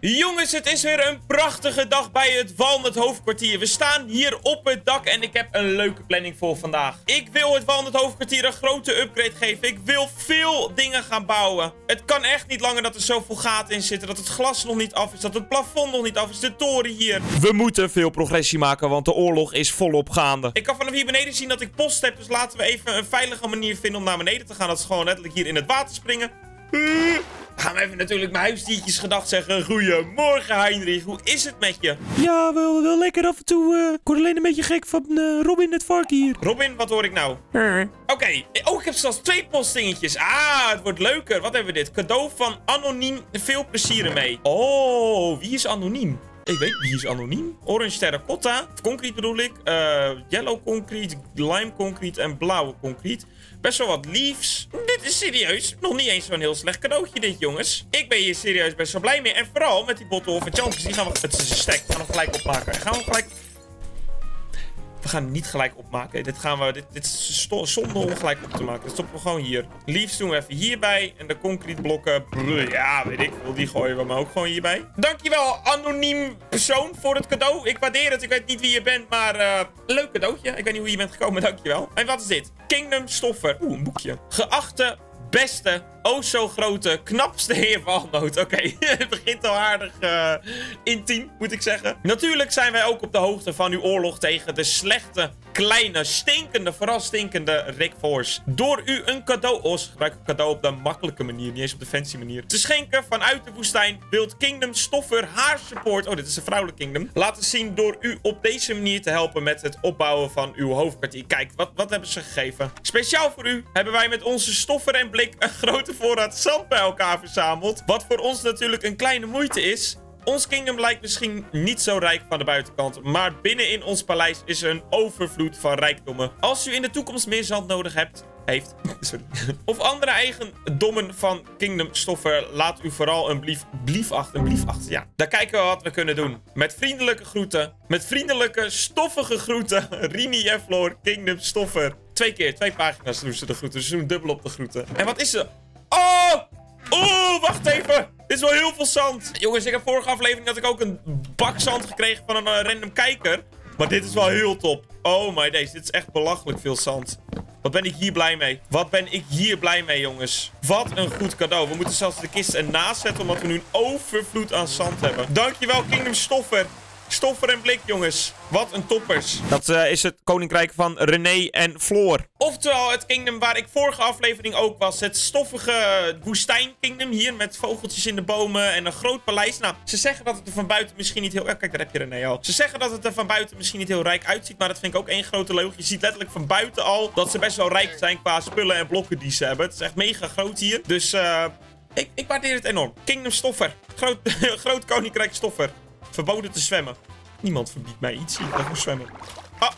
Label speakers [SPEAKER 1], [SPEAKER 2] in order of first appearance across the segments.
[SPEAKER 1] Jongens, het is weer een prachtige dag bij het Walnut hoofdkwartier. We staan hier op het dak en ik heb een leuke planning voor vandaag. Ik wil het Walnut hoofdkwartier een grote upgrade geven. Ik wil veel dingen gaan bouwen. Het kan echt niet langer dat er zoveel gaten in zitten. Dat het glas nog niet af is. Dat het plafond nog niet af is. De toren hier. We moeten veel progressie maken, want de oorlog is volop gaande. Ik kan vanaf hier beneden zien dat ik post heb. Dus laten we even een veilige manier vinden om naar beneden te gaan. Dat is gewoon letterlijk hier in het water springen. Gaan we even natuurlijk mijn huisdiertjes gedag zeggen. Goedemorgen, Heinrich. Hoe is het met je?
[SPEAKER 2] Ja, wel lekker af en toe. Ik word alleen een beetje gek van Robin het varken hier.
[SPEAKER 1] Robin, wat hoor ik nou? Oké. Oh, ik heb zelfs 2 postdingetjes. Ah, het wordt leuker. Wat hebben we dit? Cadeau van Anoniem. Veel plezier ermee. Oh, wie is Anoniem? Ik weet wie is Anoniem. Orange terracotta. Of concrete bedoel ik. Yellow concrete, lime concrete en blauwe concrete. Best wel wat leaves. Dit is serieus nog niet eens zo'n heel slecht cadeautje dit, jongens. Ik ben hier serieus best wel blij mee. En vooral met die bottle of enchantments. Die gaan we... Het is een stack. We gaan hem gelijk opmaken. We gaan het niet gelijk opmaken. Dit is zonde om gelijk op te maken. Dat stoppen we gewoon hier. Leaves doen we even hierbij. En de concrete blokken. Ja, weet ik veel. Die gooien we maar ook gewoon hierbij. Dankjewel, anoniem persoon, voor het cadeau. Ik waardeer het. Ik weet niet wie je bent, maar leuk cadeautje. Ik weet niet hoe je bent gekomen. Dankjewel. En wat is dit? Kingdom Stoffer. Oeh, een boekje. Geachte, beste, oh zo grote, knapste heer Walnoot. Oké, het begint al aardig intiem, moet ik zeggen. Natuurlijk zijn wij ook op de hoogte van uw oorlog tegen de slechte, kleine, stinkende, vooral stinkende Rick Force. Door u een cadeau, gebruik een cadeau op de makkelijke manier, niet eens op de fancy manier, te schenken vanuit de woestijn, wilt Kingdom Stoffer haar support, oh dit is een vrouwelijk kingdom, laten zien door u op deze manier te helpen met het opbouwen van uw hoofdkwartier. Kijk, wat hebben ze gegeven? Speciaal voor u hebben wij met onze Stoffer en Blik een grote voorraad zand bij elkaar verzameld. Wat voor ons natuurlijk een kleine moeite is. Ons kingdom lijkt misschien niet zo rijk van de buitenkant, maar binnen in ons paleis is er een overvloed van rijkdommen. Als u in de toekomst meer zand nodig heeft, of andere eigendommen van Kingdom Stoffer, laat u vooral een blief achter. Ja, daar kijken we wat we kunnen doen. Met vriendelijke groeten, met vriendelijke, stoffige groeten, Rini en Floor, Kingdom Stoffer. 2 keer, 2 pagina's doen ze de groeten, ze doen dubbel op de groeten. En wat is ze? Oh, wacht even. Dit is wel heel veel zand. Jongens, ik heb vorige aflevering dat ik ook een bak zand gekregen van een random kijker. Maar dit is wel heel top. Oh my days, dit is echt belachelijk veel zand. Wat ben ik hier blij mee. Wat ben ik hier blij mee, jongens. Wat een goed cadeau. We moeten zelfs de kist ernaast zetten, omdat we nu een overvloed aan zand hebben. Dankjewel, Kingdom Stoffer. Stoffer en Blik, jongens. Wat een toppers. Dat is het koninkrijk van René en Floor. Oftewel het kingdom waar ik vorige aflevering ook was. Het stoffige woestijnkingdom hier met vogeltjes in de bomen en een groot paleis. Nou, ze zeggen dat het er van buiten misschien niet heel... Ja, kijk, daar heb je René al. Ze zeggen dat het er van buiten misschien niet heel rijk uitziet, maar dat vind ik ook één grote leugen. Je ziet letterlijk van buiten al dat ze best wel rijk zijn qua spullen en blokken die ze hebben. Het is echt mega groot hier. Dus ik waardeer het enorm. Kingdom Stoffer. Groot koninkrijk Stoffer. Verboden te zwemmen. Niemand verbiedt mij iets. Ik ga zwemmen. Ah.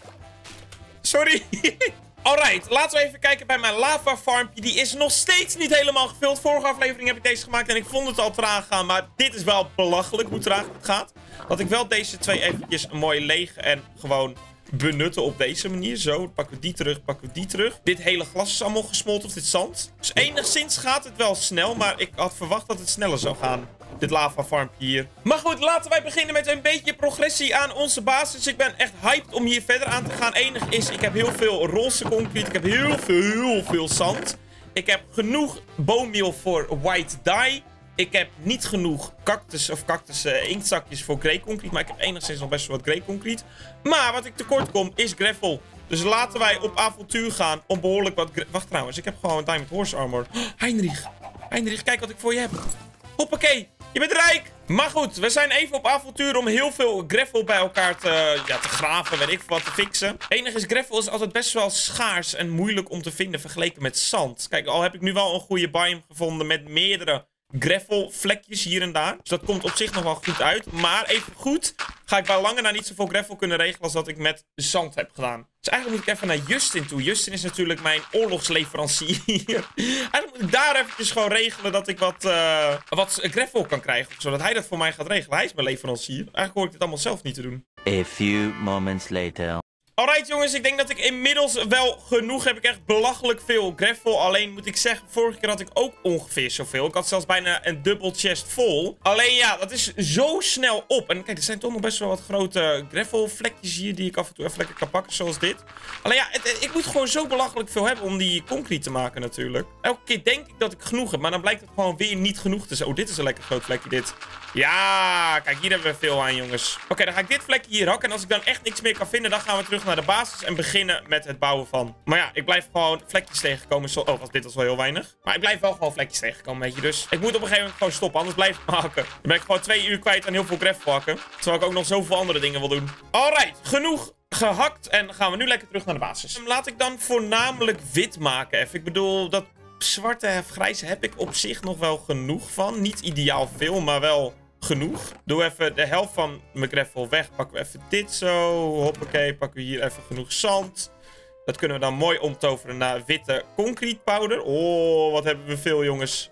[SPEAKER 1] Sorry. Alright, laten we even kijken bij mijn lava farmpje. Die is nog steeds niet helemaal gevuld. Vorige aflevering heb ik deze gemaakt en ik vond het al traag gaan. Maar dit is wel belachelijk hoe traag het gaat. Dat ik wel deze 2 eventjes mooi leeg en gewoon benutten op deze manier. Zo, pakken we die terug, pakken we die terug. Dit hele glas is allemaal gesmolten, of dit zand. Dus enigszins gaat het wel snel, maar ik had verwacht dat het sneller zou gaan. Dit lava farmpje hier. Maar goed, laten wij beginnen met een beetje progressie aan onze basis. Ik ben echt hyped om hier verder aan te gaan. Enig is, ik heb heel veel roze concrete. Ik heb heel veel zand. Ik heb genoeg boommeel voor white dye. Ik heb niet genoeg cactus inktzakjes voor grey concrete. Maar ik heb enigszins nog best wel wat grey concrete. Maar wat ik tekort kom is gravel. Dus laten wij op avontuur gaan om behoorlijk wat... Wacht trouwens, ik heb gewoon diamond horse armor. Oh, Heinrich, kijk wat ik voor je heb. Hoppakee, je bent rijk! Maar goed, we zijn even op avontuur om heel veel gravel bij elkaar te graven, weet ik veel wat, te fixen. Enig is, gravel is altijd best wel schaars en moeilijk om te vinden vergeleken met zand. Kijk, al heb ik nu wel een goede biome gevonden met meerdere gravel vlekjes hier en daar. Dus dat komt op zich nog wel goed uit. Maar even goed ga ik bij lange na niet zoveel gravel kunnen regelen als dat ik met zand heb gedaan. Dus eigenlijk moet ik even naar Justin toe. Justin is natuurlijk mijn oorlogsleverancier. Eigenlijk moet ik daar eventjes gewoon regelen dat ik wat gravel kan krijgen. Zodat hij dat voor mij gaat regelen. Hij is mijn leverancier. Eigenlijk hoor ik dit allemaal zelf niet te doen.
[SPEAKER 3] A few moments later.
[SPEAKER 1] Alright jongens, ik denk dat ik inmiddels wel genoeg heb. Ik echt belachelijk veel gravel. Alleen moet ik zeggen, vorige keer had ik ook ongeveer zoveel. Ik had zelfs bijna een dubbel chest vol. Alleen ja, dat is zo snel op. En kijk, er zijn toch nog best wel wat grote gravel vlekjes hier die ik af en toe even lekker kan pakken, zoals dit. Alleen ja, ik moet gewoon zo belachelijk veel hebben om die concrete te maken natuurlijk. Elke keer denk ik dat ik genoeg heb, maar dan blijkt het gewoon weer niet genoeg te zijn. Oh, dit is een lekker groot vlekje dit. Ja, kijk, hier hebben we veel aan, jongens. Oké, dan ga ik dit vlekje hier hakken. En als ik dan echt niks meer kan vinden, dan gaan we terug naar de basis en beginnen met het bouwen van. Maar ja, ik blijf gewoon vlekjes tegenkomen. Oh, dit was wel heel weinig. Maar ik blijf wel gewoon vlekjes tegenkomen, weet je. Dus ik moet op een gegeven moment gewoon stoppen, anders blijf ik hakken. Dan ben ik gewoon 2 uur kwijt aan heel veel gravel hakken. Terwijl ik ook nog zoveel andere dingen wil doen. Alright, genoeg gehakt. En dan gaan we nu lekker terug naar de basis. Laat ik dan voornamelijk wit maken even. Ik bedoel, dat zwarte en grijze heb ik op zich nog wel genoeg van. Niet ideaal veel, maar wel genoeg. Doe even de helft van mijn gravel weg. Pakken we even dit zo. Hoppakee, pakken we hier even genoeg zand. Dat kunnen we dan mooi omtoveren naar witte concrete powder. Oh, wat hebben we veel, jongens.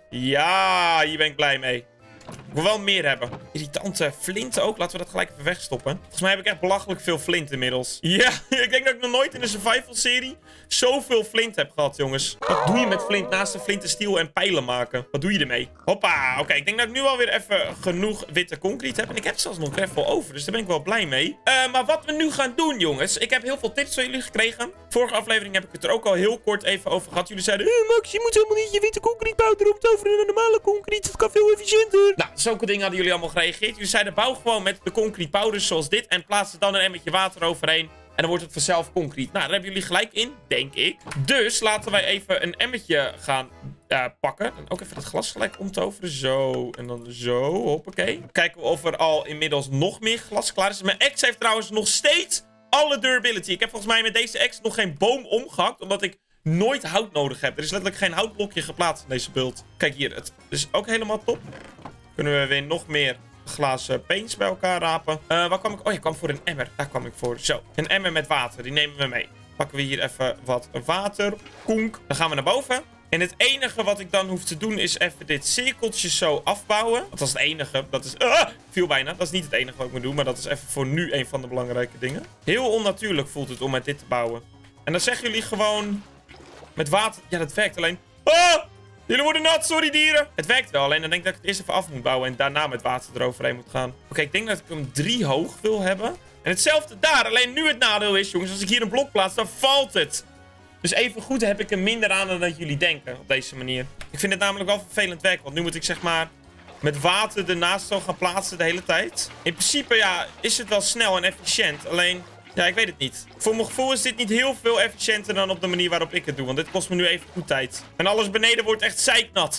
[SPEAKER 1] Ja, hier ben ik blij mee. Ik wil wel meer hebben. Irritante flinten ook. Laten we dat gelijk even wegstoppen. Volgens mij heb ik echt belachelijk veel flint inmiddels. Ja, ik denk dat ik nog nooit in de survival serie zoveel flint heb gehad, jongens. Wat doe je met flint naast de flinten, steel en pijlen maken? Wat doe je ermee? Hoppa. Oké, ik denk dat ik nu alweer even genoeg witte concrete heb. En ik heb zelfs nog gravel over, dus daar ben ik wel blij mee. Maar wat we nu gaan doen, jongens. Ik heb heel veel tips van jullie gekregen. Vorige aflevering heb ik het er ook al heel kort even over gehad. Jullie zeiden,
[SPEAKER 2] Max, je moet helemaal niet je witte concrete powder omtoveren naar normale concrete. Het kan veel efficiënter.
[SPEAKER 1] Nou, zulke dingen hadden jullie allemaal gereageerd. Jullie zeiden, bouw gewoon met de concrete powders zoals dit. En plaats er dan een emmertje water overheen. En dan wordt het vanzelf concrete. Nou, daar hebben jullie gelijk in, denk ik. Dus laten wij even een emmertje gaan pakken. En ook even het glas gelijk omtoveren. Zo, en dan zo. Hoppakee. Kijken we of er al inmiddels nog meer glas klaar is. Mijn ex heeft trouwens nog steeds alle durability. Ik heb volgens mij met deze ex nog geen boom omgehakt. Omdat ik nooit hout nodig heb. Er is letterlijk geen houtblokje geplaatst in deze build. Kijk hier, het is ook helemaal top. Kunnen we weer nog meer glazen paints bij elkaar rapen. Waar kwam ik? Oh, je kwam voor een emmer. Daar kwam ik voor. Zo, een emmer met water. Die nemen we mee. Pakken we hier even wat water. Koenk. Dan gaan we naar boven. En het enige wat ik dan hoef te doen is even dit cirkeltje zo afbouwen. Dat is het enige. Dat is... viel bijna. Dat is niet het enige wat ik moet doen. Maar dat is even voor nu een van de belangrijke dingen. Heel onnatuurlijk voelt het om met dit te bouwen. En dan zeggen jullie gewoon... Met water... Ja, dat werkt alleen... Jullie worden nat, sorry dieren. Het werkt wel, alleen dan denk ik dat ik het eerst even af moet bouwen en daarna met water eroverheen moet gaan. Oké, ik denk dat ik hem 3 hoog wil hebben. En hetzelfde daar, alleen nu het nadeel is, jongens, als ik hier een blok plaats, dan valt het. Dus even goed heb ik er minder aan dan dat jullie denken op deze manier. Ik vind het namelijk wel vervelend werk, want nu moet ik zeg maar met water ernaast zo gaan plaatsen de hele tijd. In principe, ja, is het wel snel en efficiënt, alleen... Ja, ik weet het niet. Voor mijn gevoel is dit niet heel veel efficiënter dan op de manier waarop ik het doe. Want dit kost me nu even goed tijd. En alles beneden wordt echt zeiknat.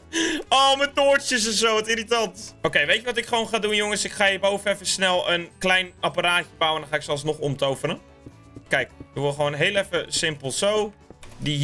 [SPEAKER 1] Oh, mijn toortjes en zo. Wat irritant. Oké, weet je wat ik gewoon ga doen, jongens? Ik ga hierboven even snel een klein apparaatje bouwen. En dan ga ik ze alsnog omtoveren. Kijk, doen we gewoon heel even simpel zo. Die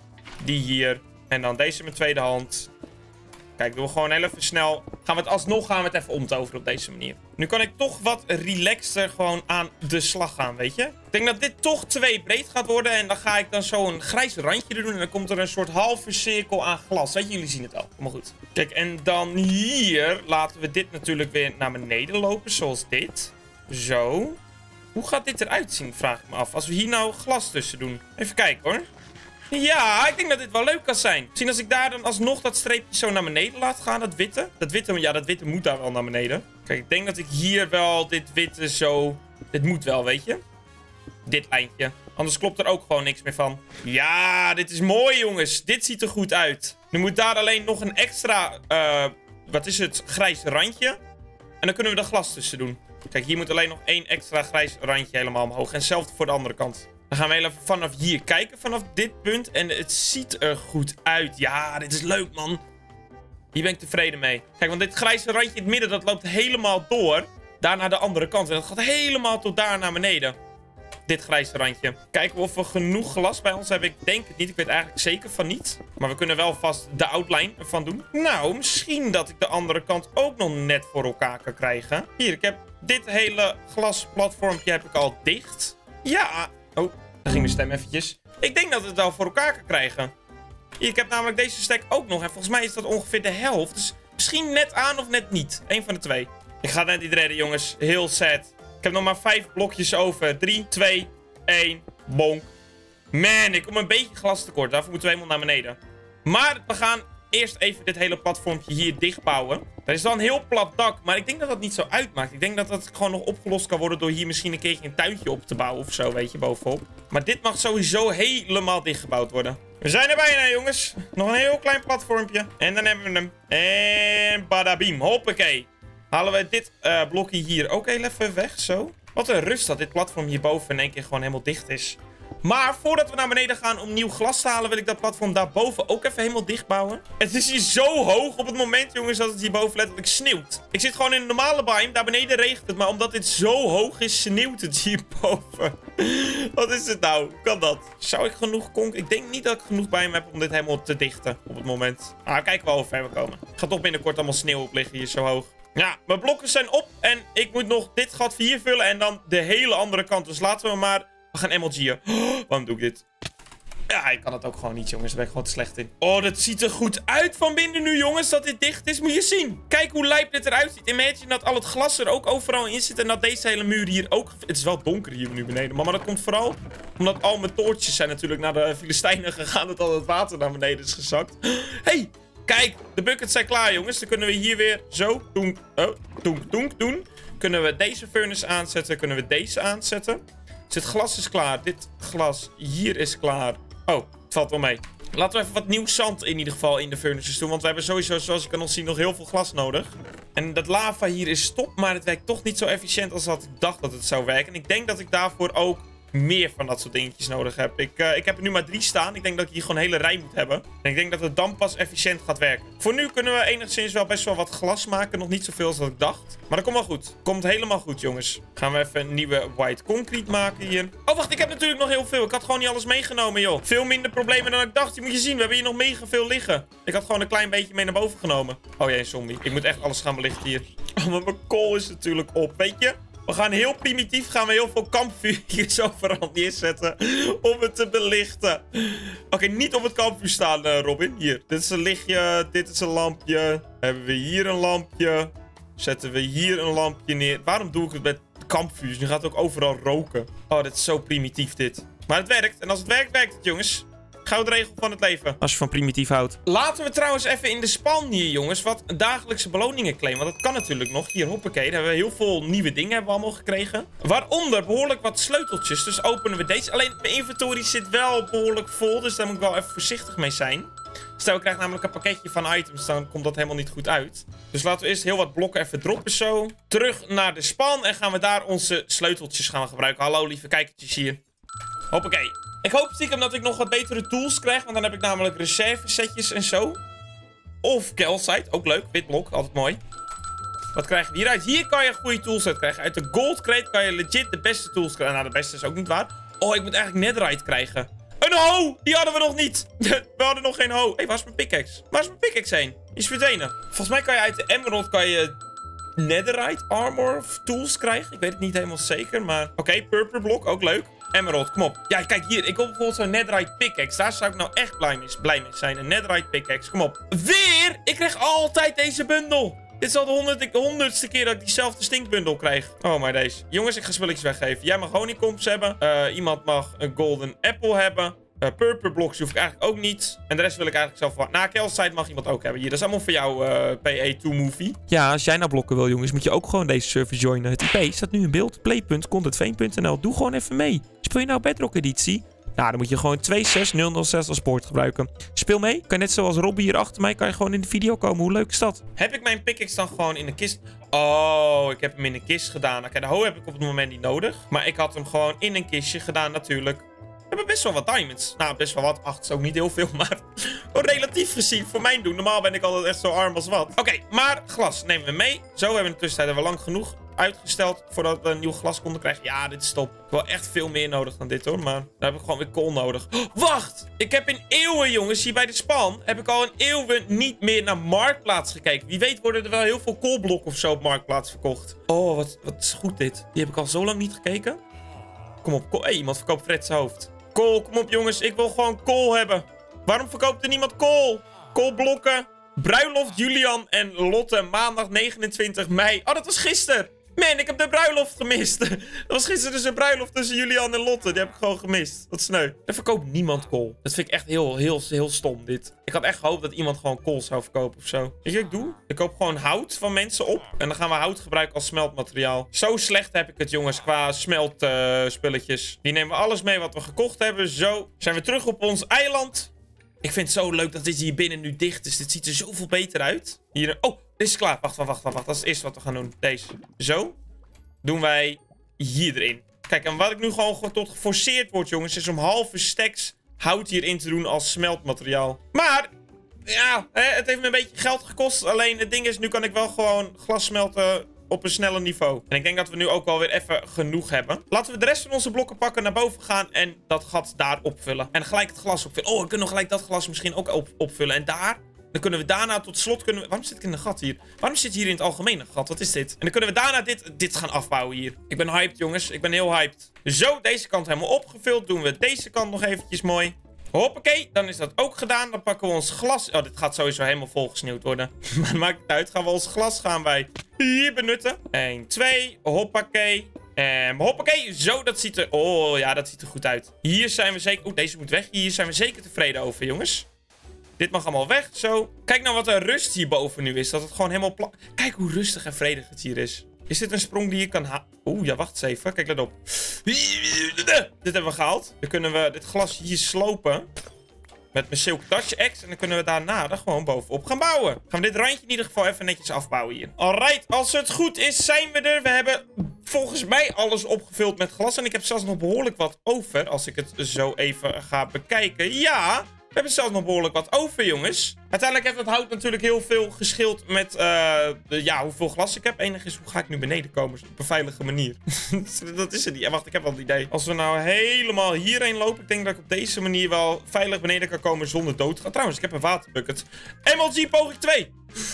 [SPEAKER 1] hier. En dan deze in mijn tweede hand. Kijk, doen we gewoon heel even snel. Gaan we het even omtoveren op deze manier. Nu kan ik toch wat relaxter gewoon aan de slag gaan, weet je. Ik denk dat dit toch 2 breed gaat worden. En dan ga ik dan zo een grijs randje doen. En dan komt er een soort halve cirkel aan glas. Weet je, jullie zien het al. Maar goed. Kijk, en dan hier laten we dit natuurlijk weer naar beneden lopen. Zoals dit. Zo. Hoe gaat dit eruit zien, vraag ik me af. Als we hier nou glas tussen doen. Even kijken hoor. Ja, ik denk dat dit wel leuk kan zijn. Misschien als ik daar dan alsnog dat streepje zo naar beneden laat gaan, dat witte. Dat witte moet daar wel naar beneden. Kijk, ik denk dat ik hier wel dit witte zo... Dit moet wel, weet je. Dit lijntje. Anders klopt er ook gewoon niks meer van. Ja, dit is mooi, jongens. Dit ziet er goed uit. Nu moet daar alleen nog een extra... wat is het? Grijs randje. En dan kunnen we er glas tussen doen. Kijk, hier moet alleen nog 1 extra grijs randje helemaal omhoog. En hetzelfde voor de andere kant. Dan gaan we heel even vanaf hier kijken, vanaf dit punt. En het ziet er goed uit. Ja, dit is leuk, man. Hier ben ik tevreden mee. Kijk, want dit grijze randje in het midden, dat loopt helemaal door. Daar naar de andere kant. En dat gaat helemaal tot daar naar beneden. Dit grijze randje. Kijken we of we genoeg glas bij ons hebben. Ik denk het niet. Ik weet eigenlijk zeker van niet. Maar we kunnen wel vast de outline ervan doen. Nou, misschien dat ik de andere kant ook nog net voor elkaar kan krijgen. Hier, ik heb dit hele glasplatformpje heb ik al dicht. Ja... Oh, daar ging mijn stem eventjes. Ik denk dat we het wel voor elkaar kan krijgen. Hier, ik heb namelijk deze stack ook nog. En volgens mij is dat ongeveer de helft. Dus misschien net aan of net niet. Eén van de 2. Ik ga het net niet redden, jongens. Heel sad. Ik heb nog maar 5 blokjes over. 3, 2, 1, bonk. Man, ik kom een beetje glas tekort. Daarvoor moeten we helemaal naar beneden. Maar we gaan eerst even dit hele platformpje hier dichtbouwen. Er is dan een heel plat dak, maar ik denk dat dat niet zo uitmaakt. Ik denk dat dat gewoon nog opgelost kan worden door hier misschien een keertje een tuintje op te bouwen of zo, weet je, bovenop. Maar dit mag sowieso helemaal dichtgebouwd worden. We zijn er bijna, jongens. Nog een heel klein platformpje. En dan hebben we hem. En badabiem, hoppakee. Halen we dit blokje hier ook heel even weg, zo. Wat een rust dat dit platform hierboven in één keer gewoon helemaal dicht is. Maar voordat we naar beneden gaan om nieuw glas te halen, wil ik dat platform daarboven ook even helemaal dicht bouwen. Het is hier zo hoog op het moment, jongens, dat het hierboven letterlijk sneeuwt. Ik zit gewoon in een normale biome, daar beneden regent het, maar omdat dit zo hoog is, sneeuwt het hierboven. Wat is het nou? Hoe kan dat? Zou ik genoeg Ik denk niet dat ik genoeg bij me heb om dit helemaal te dichten op het moment. Nou, kijken we wel hoe ver we komen. Er gaat toch binnenkort allemaal sneeuw op liggen hier zo hoog. Ja, mijn blokken zijn op en ik moet nog dit gat hier vullen en dan de hele andere kant. Dus laten we maar... We gaan MLG'en. Waarom doe ik dit? Ja, ik kan het ook gewoon niet, jongens. Daar ben ik gewoon te slecht in. Oh, dat ziet er goed uit van binnen nu, jongens. Dat dit dicht is. Moet je zien. Kijk hoe lijp dit eruit ziet. Imagine dat al het glas er ook overal in zit. En dat deze hele muur hier ook... Het is wel donker hier nu beneden. Maar dat komt vooral omdat al mijn toortjes zijn natuurlijk naar de Filistijnen gegaan. Dat al het water naar beneden is gezakt. Hey, kijk. De buckets zijn klaar, jongens. Dan kunnen we hier weer zo doen. Doen. Kunnen we deze furnace aanzetten. Kunnen we deze aanzetten. Dus het glas is klaar. Dit glas hier is klaar. Oh, het valt wel mee. Laten we even wat nieuw zand in ieder geval in de furnaces doen. Want we hebben sowieso, zoals je kan nog zien, nog heel veel glas nodig. En dat lava hier is stop. Maar het werkt toch niet zo efficiënt als dat ik dacht dat het zou werken. En ik denk dat ik daarvoor ook meer van dat soort dingetjes nodig heb. Ik heb er nu maar 3 staan. Ik denk dat ik hier gewoon een hele rij moet hebben. En ik denk dat het dan pas efficiënt gaat werken. Voor nu kunnen we enigszins wel best wel wat glas maken. Nog niet zoveel als dat ik dacht. Maar dat komt wel goed. Komt helemaal goed, jongens. Gaan we even een nieuwe white concrete maken hier. Oh, wacht. Ik heb natuurlijk nog heel veel. Ik had gewoon niet alles meegenomen, joh. Veel minder problemen dan ik dacht. Je moet je zien. We hebben hier nog mega veel liggen. Ik had gewoon een klein beetje mee naar boven genomen. Oh, jij zombie. Ik moet echt alles gaan belichten hier. Oh, maar mijn kool is natuurlijk op. Weet je? We gaan heel primitief, gaan we heel veel kampvuurtjes overal neerzetten om het te belichten. Oké, niet op het kampvuur staan, Robin. Hier, dit is een lichtje, dit is een lampje. Hebben we hier een lampje. Zetten we hier een lampje neer. Waarom doe ik het met kampvuur? Nu gaat het ook overal roken. Oh, dit is zo primitief dit. Maar het werkt. En als het werkt, werkt het, jongens. Gouden regel van het leven.
[SPEAKER 2] Als je van primitief houdt.
[SPEAKER 1] Laten we trouwens even in de span hier, jongens, wat dagelijkse beloningen claimen. Want dat kan natuurlijk nog. Hier, hoppakee. Daar hebben we heel veel nieuwe dingen hebben we allemaal gekregen. Waaronder behoorlijk wat sleuteltjes. Dus openen we deze. Alleen mijn inventory zit wel behoorlijk vol. Dus daar moet ik wel even voorzichtig mee zijn. Stel, ik krijg namelijk een pakketje van items. Dan komt dat helemaal niet goed uit. Dus laten we eerst heel wat blokken even droppen zo. Terug naar de span. En gaan we daar onze sleuteltjes gaan gebruiken. Hallo, lieve kijkertjes hier. Hoppakee. Ik hoop stiekem dat ik nog wat betere tools krijg. Want dan heb ik namelijk reservesetjes en zo. Of calcite. Ook leuk. Wit blok. Altijd mooi. Wat krijgen we hieruit? Hier kan je goede tools uit krijgen. Uit de gold crate kan je legit de beste tools krijgen. Nou, de beste is ook niet waar. Oh, ik moet eigenlijk netherite krijgen. Een hoe! Die hadden we nog niet. We hadden nog geen hoe. Hé, waar is mijn pickaxe? Waar is mijn pickaxe heen? Die is verdwenen. Volgens mij kan je uit de emerald kan je netherite armor of tools krijgen. Ik weet het niet helemaal zeker, maar... Oké, purple blok. Ook leuk. Emerald, kom op. Ja, kijk hier. Ik wil bijvoorbeeld zo'n netherite pickaxe. Daar zou ik nou echt blij mee zijn. Een netherite pickaxe. Kom op. Weer! Ik krijg altijd deze bundel. Dit is al de honderdste keer dat ik diezelfde stinkbundel krijg. Oh, maar deze. Jongens, ik ga spulletjes weggeven. Jij mag honeycombs hebben. Iemand mag een golden apple hebben. Purple blocks hoef ik eigenlijk ook niet. En de rest wil ik eigenlijk zelf... Nou, calcite mag iemand ook hebben. Hier, dat is allemaal voor jou, PE2movie.
[SPEAKER 2] Ja, als jij nou blokken wil, jongens, moet je ook gewoon deze server joinen. Het IP staat nu in beeld. play.contentveen.nl. Doe gewoon even mee. Speel je nou Bedrock editie? Nou, dan moet je gewoon 26006 als poort gebruiken. Speel mee. Kan net zoals Robbie hier achter mij, kan je gewoon in de video komen. Hoe leuk is dat?
[SPEAKER 1] Heb ik mijn pickaxe dan gewoon in de kist... Oh, ik heb hem in de kist gedaan. Oké, de hoe heb ik op het moment niet nodig. Maar ik had hem gewoon in een kistje gedaan natuurlijk. We hebben best wel wat diamonds. Nou, best wel wat. 8 is ook niet heel veel, maar... relatief gezien voor mijn doen. Normaal ben ik altijd echt zo arm als wat. Oké, maar glas nemen we mee. Zo hebben we in de tussentijd we lang genoeg uitgesteld voordat we een nieuw glas konden krijgen. Ja, dit is top. Ik heb wel echt veel meer nodig dan dit, hoor. Maar daar heb ik gewoon weer kool nodig. Oh, wacht! Ik heb in eeuwen, jongens, hier bij de span... heb ik al in eeuwen niet meer naar Marktplaats gekeken. Wie weet worden er wel heel veel koolblokken of zo op Marktplaats verkocht. Oh, wat is goed dit. Die heb ik al zo lang niet gekeken. Kom op, kool. Hé, iemand verkoopt Fred zijn hoofd. Kool, kom op, jongens. Ik wil gewoon kool hebben. Waarom verkoopt er niemand kool? Koolblokken. Bruiloft Julian en Lotte maandag 29 mei. Oh, dat was gisteren. Man, ik heb de bruiloft gemist. Er was gisteren dus een bruiloft tussen Julian en Lotte. Die heb ik gewoon gemist. Wat sneu. Er verkoopt niemand kool. Dat vind ik echt heel stom, dit. Ik had echt gehoopt dat iemand gewoon kool zou verkopen of zo. Weet je wat ik doe? Ik koop gewoon hout van mensen op. En dan gaan we hout gebruiken als smeltmateriaal. Zo slecht heb ik het, jongens, qua smeltspulletjes. Hier nemen we alles mee wat we gekocht hebben. Zo zijn we terug op ons eiland. Ik vind het zo leuk dat dit hier binnen nu dicht is. Dit ziet er zoveel beter uit. Hier, oh, dit is klaar. Wacht. Dat is het eerste wat we gaan doen. Deze. Zo. Doen wij hier erin. Kijk, en wat ik nu gewoon tot geforceerd word, jongens, is om halve stacks hout hierin te doen als smeltmateriaal. Maar, ja, het heeft me een beetje geld gekost. Alleen het ding is, nu kan ik wel gewoon glas smelten op een sneller niveau. En ik denk dat we nu ook wel weer even genoeg hebben. Laten we de rest van onze blokken pakken, naar boven gaan en dat gat daar opvullen. En gelijk het glas opvullen. Oh, we kunnen gelijk dat glas misschien ook opvullen. En daar... Dan kunnen we daarna tot slot... Waarom zit ik in een gat hier? Waarom zit hier in het algemeen een gat? Wat is dit? En dan kunnen we daarna dit gaan afbouwen hier. Ik ben hyped, jongens. Ik ben heel hyped. Zo, deze kant helemaal opgevuld. Doen we deze kant nog eventjes mooi. Hoppakee, dan is dat ook gedaan. Dan pakken we ons glas. Oh, dit gaat sowieso helemaal volgesneeuwd worden. Maar maakt het uit. Gaan we ons glas hier benutten. 1, 2. Hoppakee. Hoppakee. Zo, dat ziet er... Oh, ja, dat ziet er goed uit. Hier zijn we zeker... Oeh, deze moet weg. Hier zijn we zeker tevreden over, jongens. Dit mag allemaal weg, zo. Kijk nou wat een rust hierboven nu is. Dat het gewoon helemaal plat... Kijk hoe rustig en vredig het hier is. Is dit een sprong die je kan halen? Oeh, ja, wacht eens even. Kijk, let op. Dit hebben we gehaald. Dan kunnen we dit glas hier slopen. Met mijn Silk Touch Axe. En dan kunnen we daarna er gewoon bovenop gaan bouwen. Gaan we dit randje in ieder geval even netjes afbouwen hier. Alright, als het goed is, zijn we er. We hebben volgens mij alles opgevuld met glas. En ik heb zelfs nog behoorlijk wat over. Als ik het zo even ga bekijken. Ja... We hebben zelfs nog behoorlijk wat over, jongens. Uiteindelijk heeft het hout natuurlijk heel veel geschild met ja, hoeveel glas ik heb. Enig is, hoe ga ik nu beneden komen? Op een veilige manier. Dat is het niet. Wacht, ik heb wel het idee. Als we nou helemaal hierheen lopen, ik denk dat ik op deze manier wel veilig beneden kan komen zonder dood te gaan. Trouwens, ik heb een waterbucket. MLG poging 2.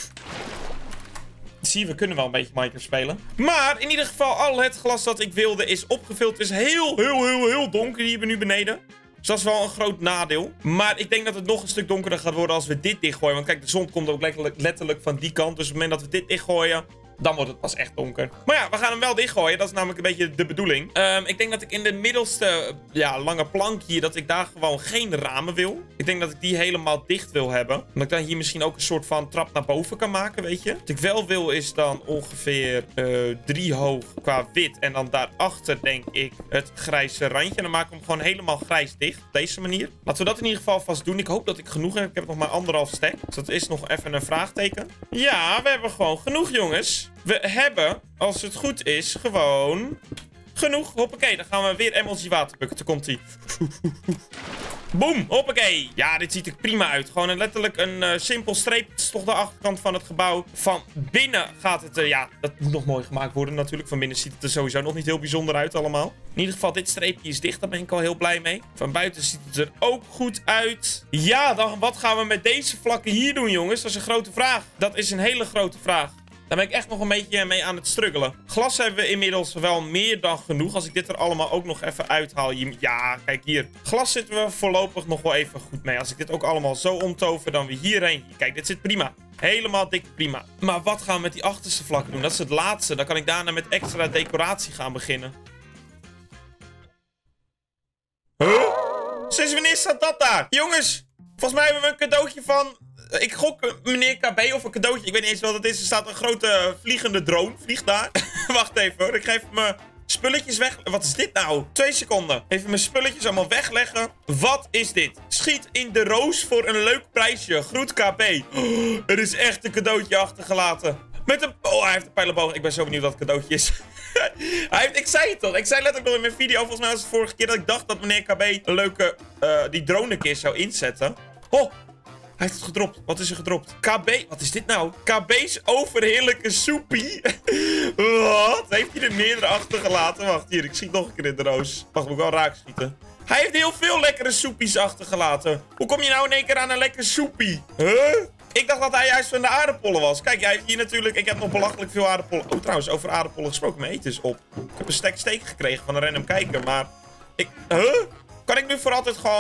[SPEAKER 1] Zie je, we kunnen wel een beetje Minecraft spelen. Maar in ieder geval, al het glas dat ik wilde is opgevuld. Het is heel donker hier nu beneden. Dus dat is wel een groot nadeel. Maar ik denk dat het nog een stuk donkerder gaat worden als we dit dichtgooien. Want kijk, de zon komt ook letterlijk van die kant. Dus op het moment dat we dit dichtgooien, dan wordt het pas echt donker. Maar ja, we gaan hem wel dichtgooien. Dat is namelijk een beetje de bedoeling. Ik denk dat ik in de middelste lange plank hier, dat ik daar gewoon geen ramen wil. Ik denk dat ik die helemaal dicht wil hebben. Omdat ik dan hier misschien ook een soort van trap naar boven kan maken, weet je. Wat ik wel wil is dan ongeveer 3 hoog qua wit. En dan daarachter denk ik het grijze randje. En dan maken we hem gewoon helemaal grijs dicht. Op deze manier. Laten we dat in ieder geval vast doen. Ik hoop dat ik genoeg heb. Ik heb nog maar 1,5 stack. Dus dat is nog even een vraagteken. Ja, we hebben gewoon genoeg, jongens. We hebben, als het goed is, gewoon genoeg. Hoppakee, dan gaan we weer MLG waterbucket. Daar komt hij. Boom, hoppakee. Ja, dit ziet er prima uit. Gewoon letterlijk een simpel streep. Het is toch de achterkant van het gebouw. Van binnen gaat het, ja, dat moet nog mooi gemaakt worden natuurlijk. Van binnen ziet het er sowieso nog niet heel bijzonder uit allemaal. In ieder geval, dit streepje is dicht. Daar ben ik al heel blij mee. Van buiten ziet het er ook goed uit. Ja, dan wat gaan we met deze vlakken hier doen, jongens? Dat is een grote vraag. Dat is een hele grote vraag. Daar ben ik echt nog een beetje mee aan het struggelen. Glas hebben we inmiddels wel meer dan genoeg. Als ik dit er allemaal ook nog even uithaal. Ja, kijk hier. Glas zitten we voorlopig nog wel even goed mee. Als ik dit ook allemaal zo omtover, dan weer hierheen. Kijk, dit zit prima. Helemaal dik prima. Maar wat gaan we met die achterste vlakken doen? Dat is het laatste. Dan kan ik daarna met extra decoratie gaan beginnen. Huh? Sinds wanneer staat dat daar? Jongens, volgens mij hebben we een cadeautje van... Ik gok meneer KB of een cadeautje. Ik weet niet eens wat het is. Er staat een grote vliegende drone. Vliegt daar. Wacht even hoor. Ik ga even mijn spulletjes weg... Wat is dit nou? 2 seconden. Even mijn spulletjes allemaal wegleggen. Wat is dit? Schiet in de roos voor een leuk prijsje. Groet KB. Oh, er is echt een cadeautje achtergelaten. Met een... Oh, hij heeft een pijlenboog. Ik ben zo benieuwd wat het cadeautje is. Ik zei het toch. Ik zei letterlijk nog in mijn video. Volgens mij was het vorige keer dat ik dacht dat meneer KB een leuke... die drone een keer zou inzetten. Oh! Hij heeft het gedropt. Wat is er gedropt? KB. Wat is dit nou? KB's overheerlijke soepie. Wat? Heeft hij er meerdere achtergelaten? Wacht, hier. Ik schiet nog een keer in de roos. Wacht, moet ik wel raak schieten. Hij heeft heel veel lekkere soepies achtergelaten. Hoe kom je nou in één keer aan een lekker soepie? Huh? Ik dacht dat hij juist van de aardappelen was. Kijk, hij heeft hier natuurlijk... Ik heb nog belachelijk veel aardappelen. Oh, trouwens, over aardappelen gesproken. Mijn eten is op. Ik heb een steek gekregen van een random kijker, maar... Kan ik nu voor altijd gewoon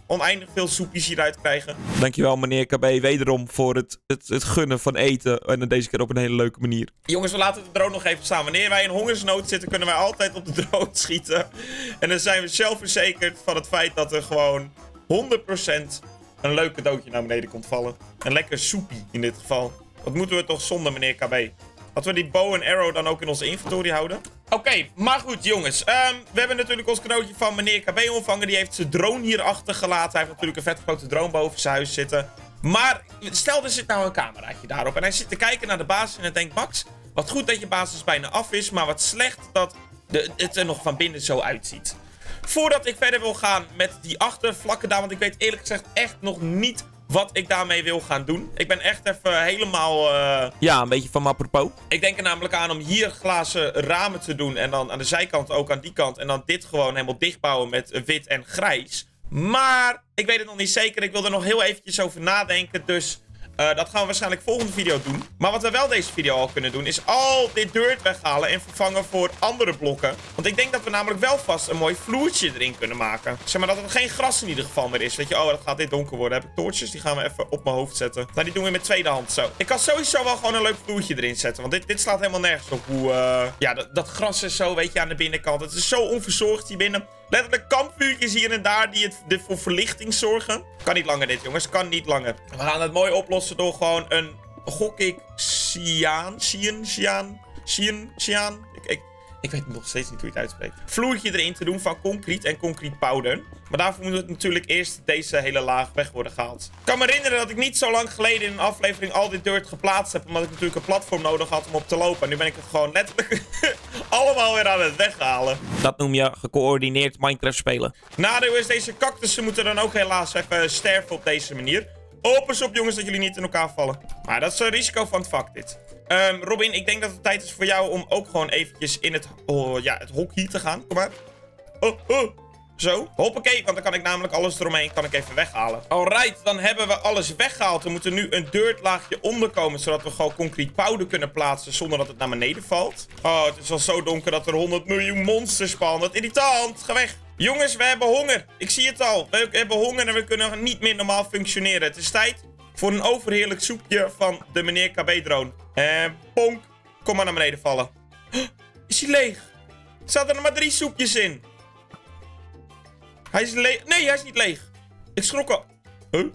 [SPEAKER 1] oneindig veel soepjes hieruit krijgen.
[SPEAKER 2] Dankjewel meneer KB wederom voor het gunnen van eten. En dan deze keer op een hele leuke manier.
[SPEAKER 1] Jongens, we laten de drone nog even staan. Wanneer wij in hongersnood zitten, kunnen wij altijd op de drone schieten. En dan zijn we zelfverzekerd van het feit dat er gewoon 100% een leuk cadeautje naar beneden komt vallen. Een lekker soepie in dit geval. Wat moeten we toch zonder meneer KB? Laten we die bow en arrow dan ook in onze inventory houden. Oké, maar goed jongens. We hebben natuurlijk ons cadeautje van meneer KB ontvangen. Die heeft zijn drone hier achtergelaten. Hij heeft natuurlijk een vet grote drone boven zijn huis zitten. Maar stel er zit nou een cameraatje daarop. En hij zit te kijken naar de basis en hij denkt... Max, wat goed dat je basis bijna af is. Maar wat slecht dat het er nog van binnen zo uitziet. Voordat ik verder wil gaan met die achtervlakken daar. Want ik weet eerlijk gezegd echt nog niet... wat ik daarmee wil gaan doen. Ik ben echt even helemaal...
[SPEAKER 2] Ja, een beetje van m'apropos.
[SPEAKER 1] Ik denk er namelijk aan om hier glazen ramen te doen. En dan aan de zijkant ook aan die kant. En dan dit gewoon helemaal dichtbouwen met wit en grijs. Maar ik weet het nog niet zeker. Ik wil er nog heel eventjes over nadenken. Dus dat gaan we waarschijnlijk volgende video doen. Maar wat we wel deze video al kunnen doen... is al dit dirt weghalen en vervangen voor andere blokken. Want ik denk dat we namelijk wel vast een mooi vloertje erin kunnen maken. Zeg maar dat er geen gras in ieder geval meer is. Weet je, oh, dat gaat dit donker worden. Heb ik toortjes? Die gaan we even op mijn hoofd zetten. Nou, die doen we met tweede hand zo. Ik kan sowieso wel gewoon een leuk vloertje erin zetten. Want dit slaat helemaal nergens op hoe... ja, dat gras is zo, weet je, aan de binnenkant. Het is zo onverzorgd hier binnen. Letterlijk kampvuurtjes hier en daar die voor verlichting zorgen. Kan niet langer dit, jongens. Kan niet langer. We gaan het mooi oplossen door gewoon een... Gok ik... Cyan. Ik weet nog steeds niet hoe je het uitspreekt. Vloertje erin te doen van concreet en concrete powder. Maar daarvoor moet het natuurlijk eerst deze hele laag weg worden gehaald. Ik kan me herinneren dat ik niet zo lang geleden in een aflevering al dit dirt geplaatst heb. Omdat ik natuurlijk een platform nodig had om op te lopen. En nu ben ik het gewoon letterlijk allemaal weer aan het weghalen.
[SPEAKER 2] Dat noem je gecoördineerd Minecraft spelen.
[SPEAKER 1] Nadeel is, deze cactussen moeten dan ook helaas even sterven op deze manier. Pas op jongens dat jullie niet in elkaar vallen. Maar dat is een risico van het vak dit. Robin, ik denk dat het tijd is voor jou om ook gewoon eventjes in het hok hier te gaan. Kom maar. Zo. Hoppakee, want dan kan ik namelijk alles eromheen even weghalen. Alright, dan hebben we alles weggehaald. We moeten nu een dirtlaagje onderkomen, zodat we gewoon concrete powder kunnen plaatsen zonder dat het naar beneden valt. Oh, het is al zo donker dat er 100 miljoen monsters spannen. Wat irritant. Ga weg. Jongens, we hebben honger. Ik zie het al. We hebben honger en we kunnen niet meer normaal functioneren. Het is tijd voor een overheerlijk soepje van de meneer KB-drone. Ponk. Kom maar naar beneden vallen. Is hij leeg? Er zaten er maar 3 soepjes in. Hij is leeg. Nee, hij is niet leeg. Ik schrok al. Huh?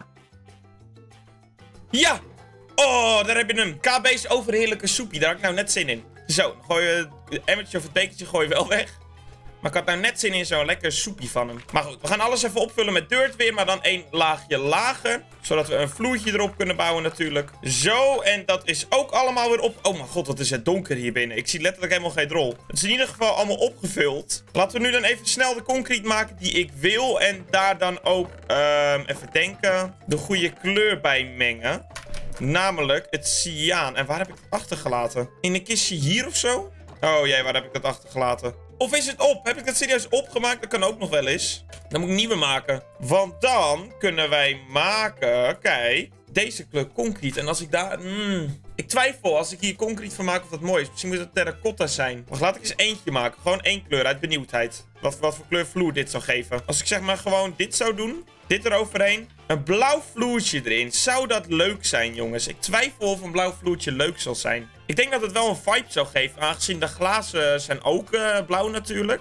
[SPEAKER 1] Ja. Oh, daar heb je hem. KB's overheerlijke soepje. Daar had ik nou net zin in. Zo, dan gooi je het emmertje of het bekertje gooi je wel weg. Maar ik had nou net zin in zo'n lekker soepje van hem. Maar goed, we gaan alles even opvullen met dirt weer. Maar dan 1 laagje lager. Zodat we een vloertje erop kunnen bouwen natuurlijk. Zo, en dat is ook allemaal weer op. Oh mijn god, wat is het donker hier binnen. Ik zie letterlijk helemaal geen drol. Het is in ieder geval allemaal opgevuld. Laten we nu dan even snel de concrete maken die ik wil. En daar dan ook, even denken, de goede kleur bij mengen. Namelijk het cyaan. En waar heb ik het achtergelaten? In een kistje hier of zo? Oh jee, waar heb ik het achtergelaten? Of is het op? Heb ik het serieus opgemaakt? Dat kan ook nog wel eens. Dan moet ik nieuwe maken. Want dan kunnen wij maken... Kijk, deze kleur concrete. En als ik daar... Ik twijfel als ik hier concrete van maak of dat mooi is. Misschien moet het terracotta zijn. Maar laat ik eens eentje maken. Gewoon 1 kleur uit benieuwdheid. Wat voor kleur vloer dit zou geven. Als ik zeg maar gewoon dit zou doen. Dit eroverheen. Een blauw vloertje erin. Zou dat leuk zijn, jongens? Ik twijfel of een blauw vloertje leuk zal zijn. Ik denk dat het wel een vibe zou geven. Aangezien de glazen zijn ook blauw natuurlijk.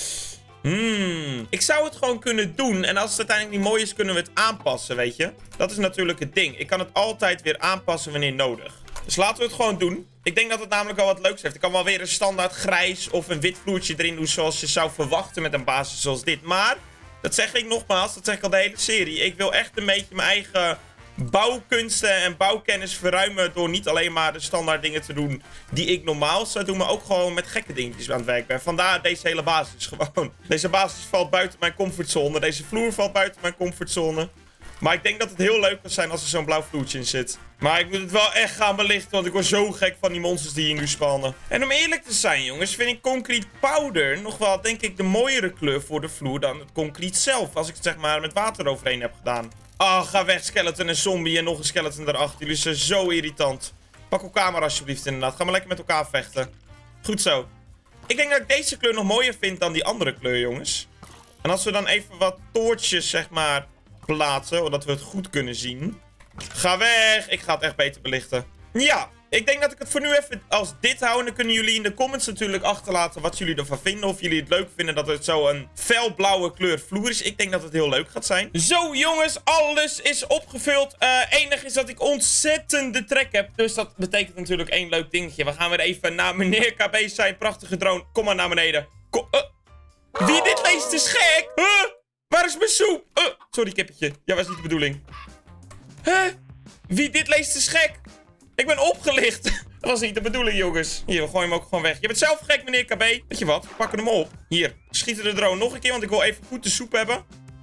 [SPEAKER 1] Ik zou het gewoon kunnen doen. En als het uiteindelijk niet mooi is, kunnen we het aanpassen, weet je. Dat is natuurlijk het ding. Ik kan het altijd weer aanpassen wanneer nodig. Dus laten we het gewoon doen. Ik denk dat het namelijk wel wat leuks heeft. Ik kan wel weer een standaard grijs of een wit vloertje erin doen zoals je zou verwachten met een basis zoals dit. Maar, dat zeg ik nogmaals, dat zeg ik al de hele serie. Ik wil echt een beetje mijn eigen bouwkunsten en bouwkennis verruimen door niet alleen maar de standaard dingen te doen die ik normaal zou doen, maar ook gewoon met gekke dingetjes aan het werk ben. Vandaar deze hele basis gewoon. Deze basis valt buiten mijn comfortzone. Deze vloer valt buiten mijn comfortzone. Maar ik denk dat het heel leuk kan zijn als er zo'n blauw vloertje in zit. Maar ik moet het wel echt gaan belichten, want ik word zo gek van die monsters die hier nu spannen. En om eerlijk te zijn, jongens, vind ik concrete powder nog wel, denk ik, de mooiere kleur voor de vloer dan het concrete zelf. Als ik het zeg maar met water overheen heb gedaan. Ah, ga weg, skeleton en zombie en nog een skeleton erachter. Jullie zijn zo irritant. Pak elkaar maar alsjeblieft inderdaad. Ga maar lekker met elkaar vechten. Goed zo. Ik denk dat ik deze kleur nog mooier vind dan die andere kleur, jongens. En als we dan even wat toortjes, zeg maar, plaatsen, zodat we het goed kunnen zien. Ga weg. Ik ga het echt beter belichten. Ja, ik denk dat ik het voor nu even als dit hou. En dan kunnen jullie in de comments natuurlijk achterlaten wat jullie ervan vinden. Of jullie het leuk vinden dat het zo een felblauwe kleur vloer is. Ik denk dat het heel leuk gaat zijn. Zo jongens, alles is opgevuld. Enig is dat ik ontzettende trek heb. Dus dat betekent natuurlijk één leuk dingetje. We gaan weer even naar meneer KB zijn prachtige drone. Kom maar naar beneden. Wie dit leest is gek. Waar is mijn soep? Sorry kippetje. Ja, was niet de bedoeling. Wie dit leest is gek. Ik ben opgelicht. Dat was niet de bedoeling, jongens. Hier, we gooien hem ook gewoon weg. Je bent zelf gek, meneer KB. Weet je wat? We pakken hem op. Hier, schieten de drone nog een keer, want ik wil even goed de soep hebben.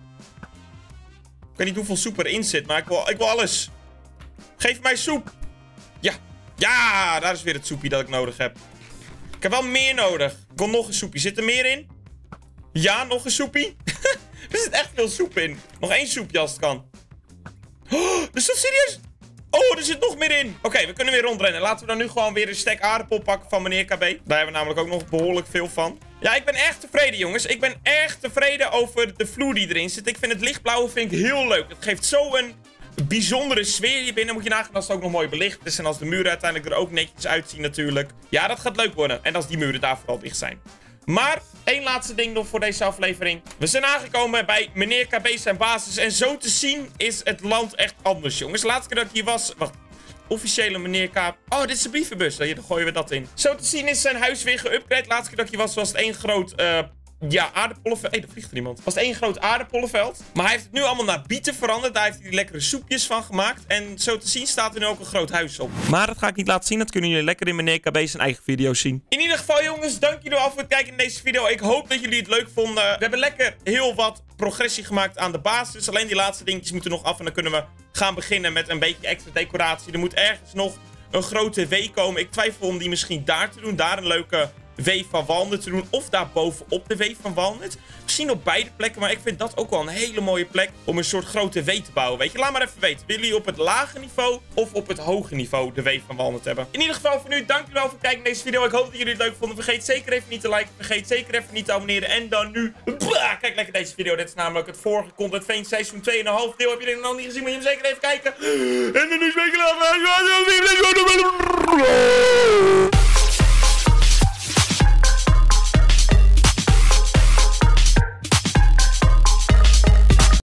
[SPEAKER 1] Ik weet niet hoeveel soep erin zit, maar ik wil alles. Geef mij soep. Ja. Ja, daar is weer het soepje dat ik nodig heb. Ik heb wel meer nodig. Ik wil nog een soepje. Zit er meer in? Ja, nog een soepie. Er zit echt veel soep in. Nog één soepje als het kan. Oh, is dat serieus? Oh, er zit nog meer in. Oké, we kunnen weer rondrennen. Laten we dan nu gewoon weer een stek aardappel pakken van meneer KB. Daar hebben we namelijk ook nog behoorlijk veel van. Ja, ik ben echt tevreden, jongens. Ik ben echt tevreden over de vloer die erin zit. Ik vind het lichtblauwe vind ik heel leuk. Het geeft zo een bijzondere sfeer hier binnen. Moet je nagaan als het ook nog mooi belicht is. En als de muren uiteindelijk er ook netjes uitzien natuurlijk. Ja, dat gaat leuk worden. En als die muren daar vooral dicht zijn. Maar één laatste ding nog voor deze aflevering. We zijn aangekomen bij meneer KB zijn basis. En zo te zien is het land echt anders, jongens. Laatste keer dat ik hier was... Wacht. Officiële meneer KB... Oh, dit is de brievenbus. Hier, dan gooien we dat in. Zo te zien is zijn huis weer geüpgrade. Laatste keer dat ik hier was het één groot... ja, aardapollenveld. Hé, daar vliegt er iemand. Was het één groot aardapollenveld. Maar hij heeft het nu allemaal naar bieten veranderd. Daar heeft hij lekkere soepjes van gemaakt. En zo te zien staat er nu ook een groot huis op.
[SPEAKER 2] Maar dat ga ik niet laten zien. Dat kunnen jullie lekker in meneer KB zijn eigen video's zien.
[SPEAKER 1] In ieder geval, jongens, dank jullie wel voor het kijken in deze video. Ik hoop dat jullie het leuk vonden. We hebben lekker heel wat progressie gemaakt aan de basis. Alleen die laatste dingetjes moeten nog af. En dan kunnen we gaan beginnen met een beetje extra decoratie. Er moet ergens nog een grote W komen. Ik twijfel om die misschien daar te doen. Daar een leuke... W van Walnut te doen. Of daar bovenop de W van Walnut. Misschien op beide plekken. Maar ik vind dat ook wel een hele mooie plek. Om een soort grote W te bouwen. Weet je, laat maar even weten. Willen jullie op het lage niveau of op het hoge niveau de W van Walnut hebben? In ieder geval voor nu. Dank jullie wel voor het kijken naar deze video. Ik hoop dat jullie het leuk vonden. Vergeet zeker even niet te liken. Vergeet zeker even niet te abonneren. En dan nu. Kijk lekker deze video. Dit is namelijk het vorige Content Vein seizoen 2,5 deel. Heb je dit nog niet gezien? Moet je hem zeker even kijken. En dan nu spreek ik later.